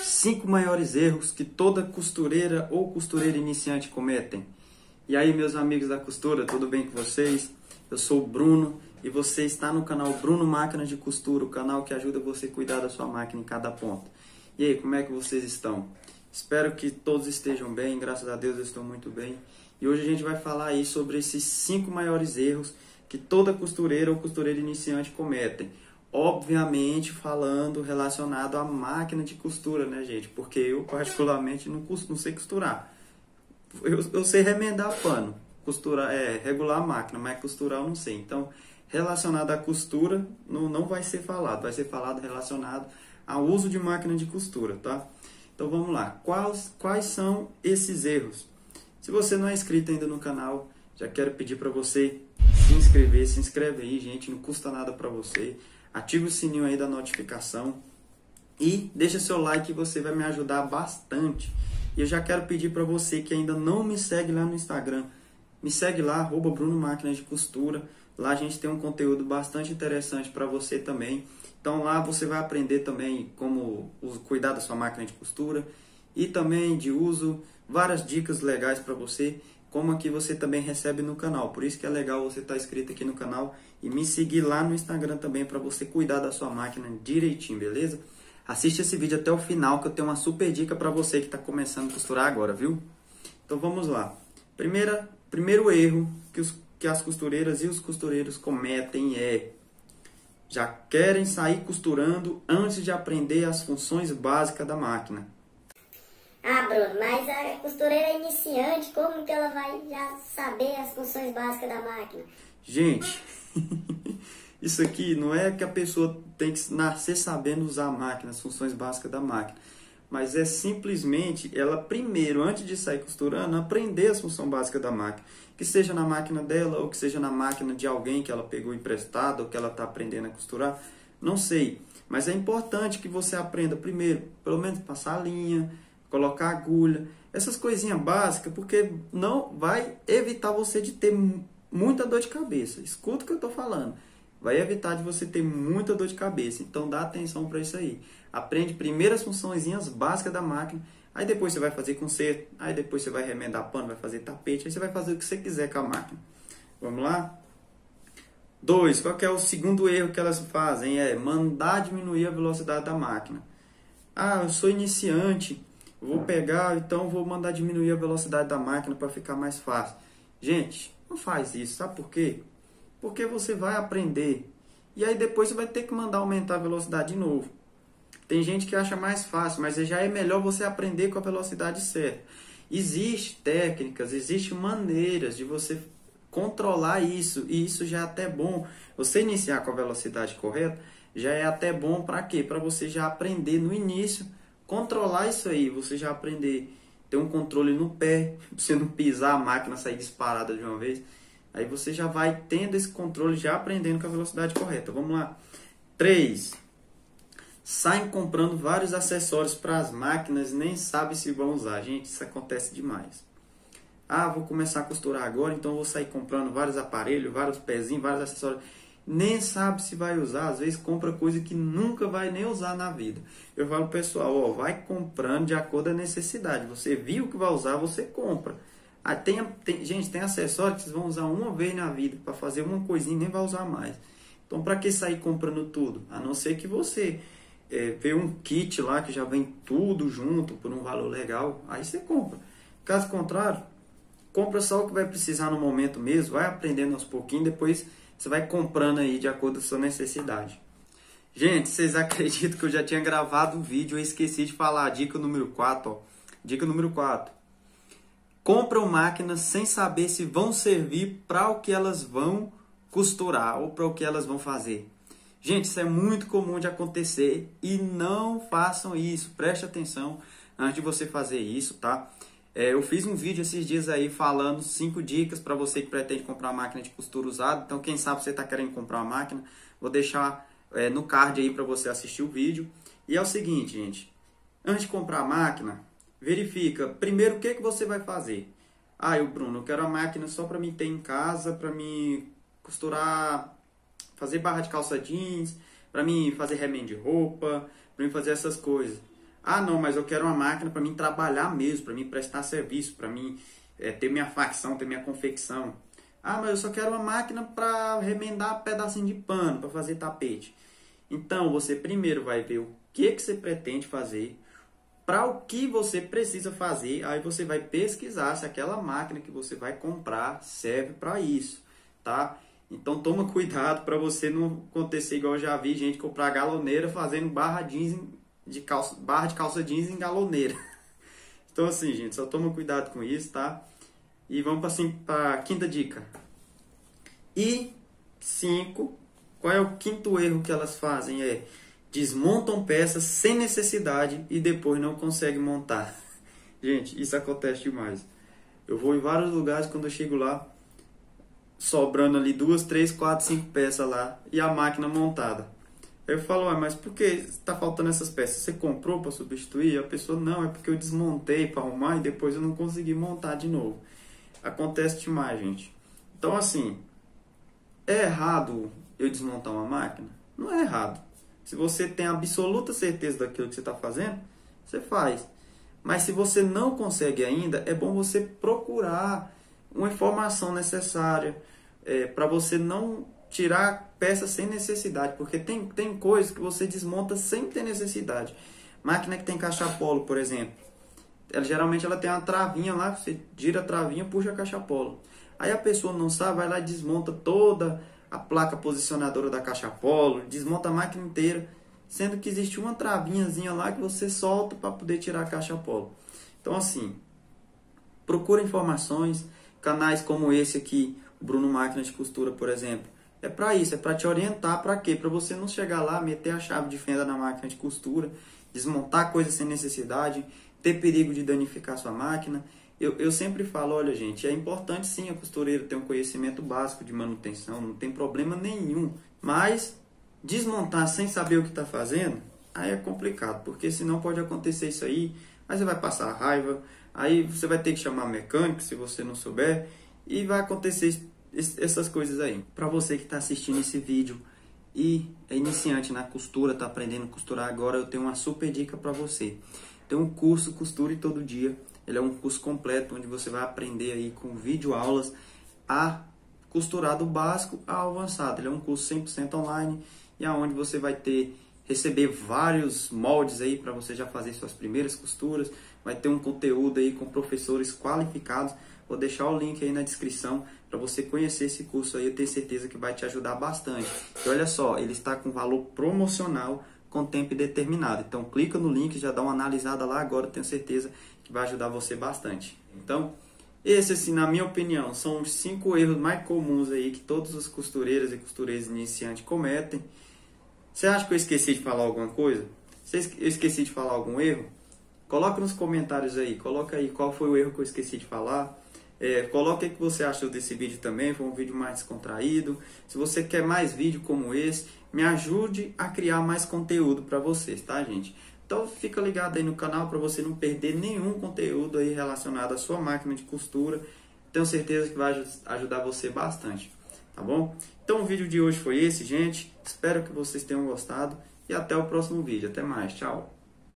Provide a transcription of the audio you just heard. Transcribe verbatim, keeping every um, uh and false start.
cinco maiores erros que toda costureira ou costureira iniciante cometem. E aí, meus amigos da costura, tudo bem com vocês? Eu sou o Bruno e você está no canal Bruno Máquinas de Costura, o canal que ajuda você a cuidar da sua máquina em cada ponto. E aí, como é que vocês estão? Espero que todos estejam bem, graças a Deus eu estou muito bem. E hoje a gente vai falar aí sobre esses cinco maiores erros que toda costureira ou costureira iniciante cometem. Obviamente falando relacionado à máquina de costura, né, gente? Porque eu particularmente não, não sei costurar. Eu, eu sei remendar pano, costurar, é, regular a máquina, mas costurar eu não sei. Então, relacionado à costura, não, não vai ser falado. Vai ser falado relacionado ao uso de máquina de costura, tá? Então vamos lá. Quais, quais são esses erros? Se você não é inscrito ainda no canal, já quero pedir para você se inscrever. Se inscreve aí, gente, não custa nada para você. Ativa o sininho aí da notificação e deixa seu like que você vai me ajudar bastante. E eu já quero pedir para você que ainda não me segue lá no Instagram, me segue lá, arroba Bruno Máquinas de Costura. Lá a gente tem um conteúdo bastante interessante para você também. Então lá você vai aprender também como cuidar da sua máquina de costura e também de uso, várias dicas legais para você, como aqui você também recebe no canal. Por isso que é legal você estar inscrito aqui no canal e me seguir lá no Instagram também para você cuidar da sua máquina direitinho, beleza? Assiste esse vídeo até o final que eu tenho uma super dica para você que está começando a costurar agora, viu? Então vamos lá. Primeira, primeiro erro que, os, que as costureiras e os costureiros cometem é: já querem sair costurando antes de aprender as funções básicas da máquina. Ah, Bruno, mas a costureira iniciante, como que ela vai já saber as funções básicas da máquina? Gente, isso aqui não é que a pessoa tem que nascer sabendo usar a máquina, as funções básicas da máquina. Mas é simplesmente ela primeiro, antes de sair costurando, aprender as funções básicas da máquina. Que seja na máquina dela ou que seja na máquina de alguém que ela pegou emprestado ou que ela está aprendendo a costurar. Não sei, mas é importante que você aprenda primeiro, pelo menos passar a linha, colocar agulha, essas coisinhas básicas, porque não vai evitar você de ter muita dor de cabeça. Escuta o que eu estou falando. Vai evitar de você ter muita dor de cabeça. Então dá atenção para isso aí. Aprende primeiro as funçõezinhas básicas da máquina. Aí depois você vai fazer conserto. Aí depois você vai remendar pano, vai fazer tapete. Aí você vai fazer o que você quiser com a máquina. Vamos lá? Dois. Qual que é o segundo erro que elas fazem? É mandar diminuir a velocidade da máquina. Ah, eu sou iniciante. Vou pegar, então vou mandar diminuir a velocidade da máquina para ficar mais fácil. Gente, não faz isso. Sabe por quê? Porque você vai aprender e aí depois você vai ter que mandar aumentar a velocidade de novo. Tem gente que acha mais fácil, mas já é melhor você aprender com a velocidade certa. Existem técnicas, existem maneiras de você controlar isso, e isso já é até bom. Você iniciar com a velocidade correta já é até bom para quê? Para você já aprender no início, controlar isso aí, você já aprender, ter um controle no pé, pra você não pisar a máquina, sair disparada de uma vez. Aí você já vai tendo esse controle, já aprendendo com a velocidade correta. Vamos lá. três. Saem comprando vários acessórios para as máquinas e nem sabem se vão usar. Gente, isso acontece demais. Ah, vou começar a costurar agora, então vou sair comprando vários aparelhos, vários pezinhos, vários acessórios. Nem sabe se vai usar. Às vezes compra coisa que nunca vai nem usar na vida. Eu falo pro pessoal, ó, vai comprando de acordo com a necessidade. Você viu que vai usar, você compra. Ah, tem, tem, gente, tem acessórios que vocês vão usar uma vez na vida para fazer uma coisinha e nem vai usar mais. Então, para que sair comprando tudo? A não ser que você é, vê um kit lá que já vem tudo junto por um valor legal, aí você compra. Caso contrário, compra só o que vai precisar no momento mesmo, vai aprendendo aos pouquinhos, depois você vai comprando aí de acordo com a sua necessidade. Gente, vocês acreditam que eu já tinha gravado um vídeo e esqueci de falar a dica número quatro, ó. Dica número quatro. Compram máquinas sem saber se vão servir para o que elas vão costurar ou para o que elas vão fazer. Gente, isso é muito comum de acontecer e não façam isso. Preste atenção antes de você fazer isso, tá? É, eu fiz um vídeo esses dias aí falando cinco dicas para você que pretende comprar uma máquina de costura usada. Então, quem sabe você está querendo comprar uma máquina, vou deixar é, no card aí para você assistir o vídeo. E é o seguinte, gente. Antes de comprar a máquina, verifica primeiro o que, que você vai fazer. Ah, eu, Bruno, eu quero a máquina só para mim ter em casa, para mim costurar, fazer barra de calça jeans, para mim fazer remendo de roupa, para mim fazer essas coisas. Ah, não, mas eu quero uma máquina para mim trabalhar mesmo, para mim prestar serviço, para mim é, ter minha facção, ter minha confecção. Ah, mas eu só quero uma máquina para remendar pedacinho de pano, para fazer tapete. Então, você primeiro vai ver o que, que você pretende fazer, para o que você precisa fazer, aí você vai pesquisar se aquela máquina que você vai comprar serve para isso, tá? Então, toma cuidado para você não acontecer igual eu já vi gente comprar galoneira fazendo barra jeans de calça, barra de calça jeans em galoneira. Então, assim, gente, só toma cuidado com isso, tá? E vamos para assim, a quinta dica. E cinco, qual é o quinto erro que elas fazem? É desmontam peças sem necessidade e depois não conseguem montar. Gente, isso acontece demais. Eu vou em vários lugares, quando eu chego lá, sobrando ali duas, três, quatro, cinco peças lá e a máquina montada. Eu falo, ah, mas por que está faltando essas peças? Você comprou para substituir? A pessoa, não, é porque eu desmontei para arrumar e depois eu não consegui montar de novo. Acontece demais, gente. Então, assim, é errado eu desmontar uma máquina? Não é errado. Se você tem absoluta certeza daquilo que você está fazendo, você faz. Mas se você não consegue ainda, é bom você procurar uma informação necessária é, para você não tirar peças sem necessidade, porque tem, tem coisas que você desmonta sem ter necessidade. Máquina que tem caixa-polo, por exemplo, ela, geralmente ela tem uma travinha lá, você gira a travinha, puxa a caixa-polo. Aí a pessoa não sabe, vai lá e desmonta toda a placa posicionadora da caixa-polo, desmonta a máquina inteira, sendo que existe uma travinhazinha lá que você solta para poder tirar a caixa-polo. Então, assim, procura informações, canais como esse aqui, o Bruno Máquina de Costura, por exemplo. É para isso, é para te orientar para quê? Para você não chegar lá, meter a chave de fenda na máquina de costura, desmontar coisas sem necessidade, ter perigo de danificar sua máquina. Eu, eu sempre falo, olha gente, é importante sim a costureira ter um conhecimento básico de manutenção, não tem problema nenhum. Mas desmontar sem saber o que está fazendo, aí é complicado, porque senão pode acontecer isso aí, aí você vai passar raiva, aí você vai ter que chamar mecânico se você não souber, e vai acontecer essas coisas aí. Para você que está assistindo esse vídeo e é iniciante na costura, está aprendendo a costurar agora, eu tenho uma super dica para você. Tem um curso Costure Todo Dia. Ele é um curso completo onde você vai aprender aí com vídeo aulas a costurar do básico ao avançado. Ele é um curso cem por cento online e aonde você vai ter receber vários moldes aí para você já fazer suas primeiras costuras. Vai ter um conteúdo aí com professores qualificados. Vou deixar o link aí na descrição para você conhecer esse curso aí. Eu tenho certeza que vai te ajudar bastante. E olha só, ele está com valor promocional com tempo indeterminado. Então clica no link, já dá uma analisada lá agora, eu tenho certeza que vai ajudar você bastante. Então, esse assim, na minha opinião, são os cinco erros mais comuns aí que todos os costureiras e costureiros iniciantes cometem. Você acha que eu esqueci de falar alguma coisa? Se eu esqueci de falar algum erro? Coloca nos comentários aí, coloca aí qual foi o erro que eu esqueci de falar. É, coloca aí o que você achou desse vídeo também, foi um vídeo mais descontraído. Se você quer mais vídeo como esse, me ajude a criar mais conteúdo para vocês, tá gente? Então fica ligado aí no canal para você não perder nenhum conteúdo aí relacionado à sua máquina de costura. Tenho certeza que vai ajudar você bastante, tá bom? Então o vídeo de hoje foi esse, gente. Espero que vocês tenham gostado e até o próximo vídeo. Até mais, tchau!